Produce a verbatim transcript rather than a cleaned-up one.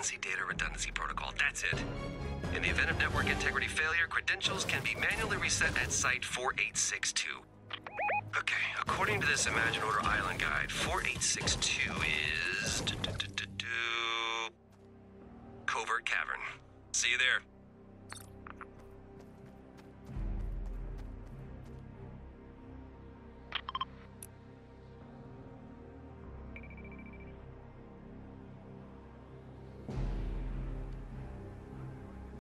Emergency Data Redundancy Protocol. That's it. In the event of network integrity failure, credentials can be manually reset at Site four eight six two. Okay, according to this Imagine Order Island guide, four eight six two is... Covert Cavern. See you there.